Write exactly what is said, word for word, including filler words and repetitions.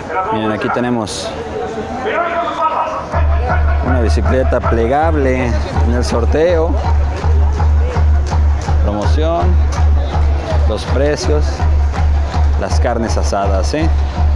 Miren, aquí tenemos una bicicleta plegable en el sorteo. Promoción, los precios, las carnes asadas, ¿eh?